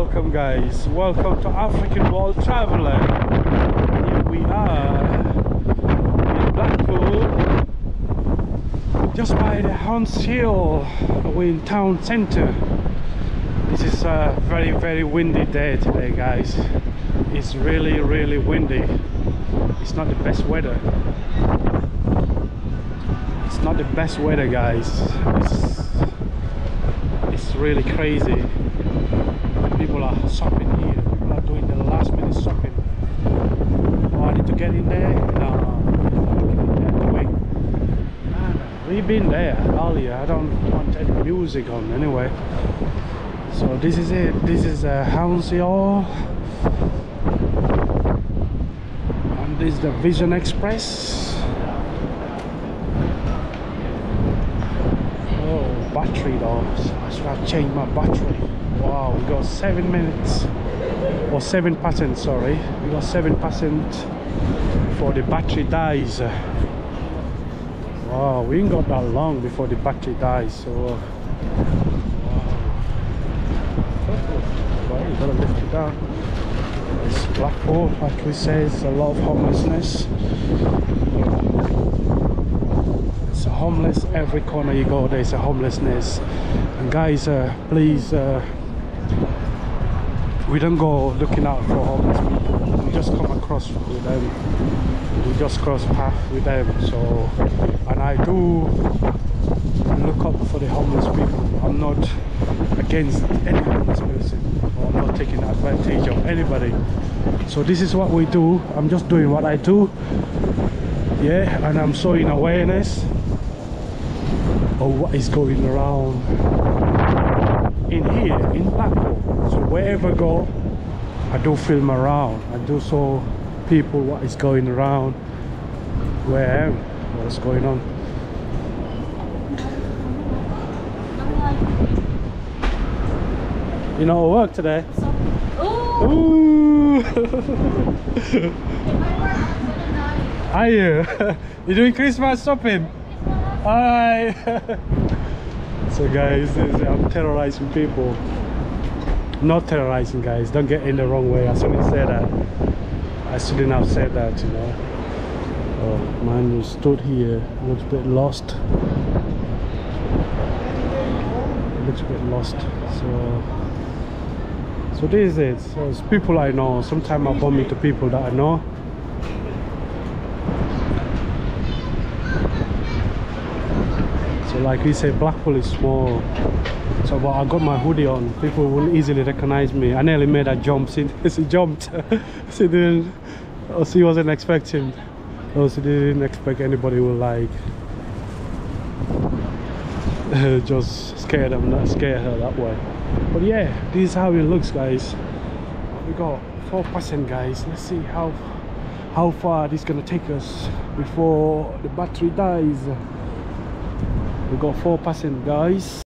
welcome guys, welcome to African World Traveler. Here we are in Blackpool, just by the Hounds Hill. We're in town center. This is a very windy day today guys. It's really windy. It's not the best weather. It's not the best weather guys. It's really crazy. People are shopping here. People are doing the last minute shopping. Oh, I need to get in there? No, we've been there earlier. I don't want any music on anyway. So this is it. This is Hounds Hill. And this is the Vision Express. Oh, battery though. So I should have changed my battery. Wow, we got 7 minutes or 7%, sorry. We got 7% before the battery dies. Wow, we ain't got that long before the battery dies, so wow. Well, you gotta lift it down. It's Blackpool, like we say, it's a lot of homelessness. It's a homeless, every corner you go there's a homelessness. And guys, please, we don't go looking out for homeless people. We just come across with them. We just cross path with them. So, and I do look up for the homeless people. I'm not against any homeless person, or I'm not taking advantage of anybody. So this is what we do. I'm just doing what I do. Yeah, and I'm showing awareness of what is going around in here in Blackpool. So wherever I go, I do film around. I do show people what is going around, where I am, what's going on. You know, work today. Ooh. Are you? You doing Christmas shopping? Alright. So guys, I'm terrorizing people. Not terrorizing guys, don't get in the wrong way. I shouldn't say that. I shouldn't have said that, you know. Oh man, who stood here looks a bit lost. Looks a bit lost. So this is it. So it's people I know. Sometimes I bump into people that I know. So like we say, Blackpool is small. So but I got my hoodie on. People will easily recognize me. I nearly made a jump. She jumped. She didn't. Or she wasn't expecting. Or she didn't expect anybody will like just scared them, not scare her that way. But yeah, this is how it looks guys. We got 4% guys. Let's see how far this is gonna take us before the battery dies. We got 4% guys.